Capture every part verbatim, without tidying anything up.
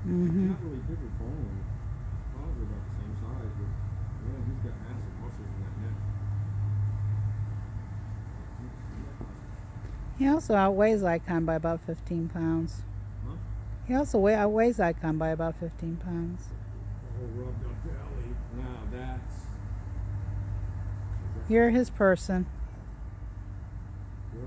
Mm-hmm. It's not really big with bone. Probably about the same size, but man, he's got massive muscles in that neck. He also outweighs Icon by about fifteen pounds. Huh? He also weigh, outweighs Icon by about fifteen pounds. Oh, rubbed up belly. Now that's... You're his person. Yeah.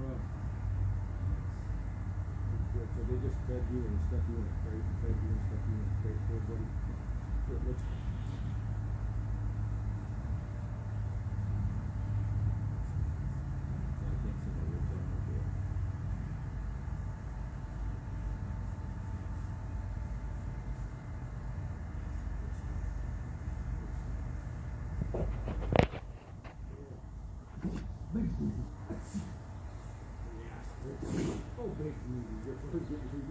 So they just fed you and stuck you in a crate, and fed you and stuck you in a crate for everybody. Good, let's... I can't see my ribs on my bed. Big sneezy. Oh, big sneezy. Your first big sneezy.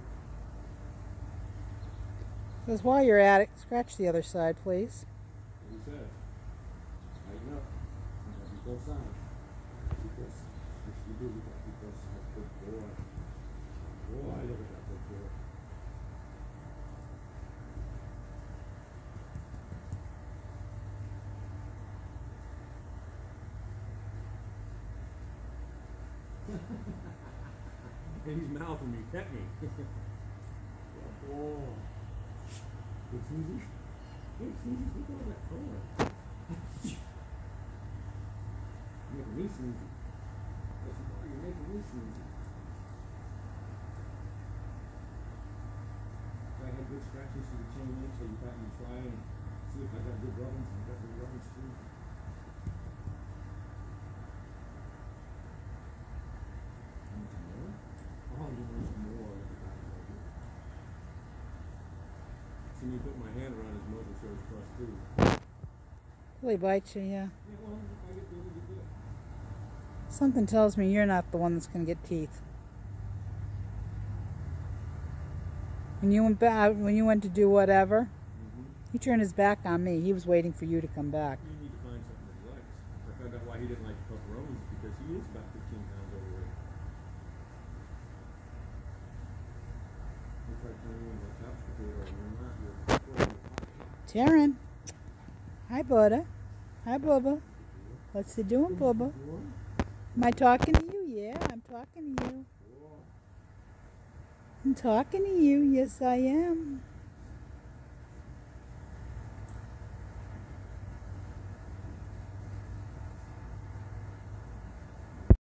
Says while you're at it, scratch the other side, please. What he says. Tighten up. Sometimes you both sides. Because if you do, you got to keep both sides. Good boy. Boy, look at that big boy. And he's mouthing me, pet me. Oh, good sneezy. Good sneezy, look at all that fur. You're making me sneezy. That's why you're making me sneezy. If I had good scratches to the chain link, so you thought you'd try and see if I got good rubbings, and I got good rubbings too. Oh, you want some more? See me put my hand around his nose and show his crust too. Will he bite you? Yeah. Yeah, well, if I get good, you get good. Something tells me you're not the one that's going to get teeth. When you went back, when you went to do whatever, Mm-hmm. he turned his back on me. He was waiting for you to come back. You need to find something that he likes. I found out why he didn't like pepperonis because he is about fifteen pounds overweight. Looks like turning into a couch potato and you're not. You're Taryn. Hi, Buddha. Hi, Bubba. What's he doing, Bubba? Am I talking to you? Yeah, I'm talking to you. I'm talking to you. Yes, I am.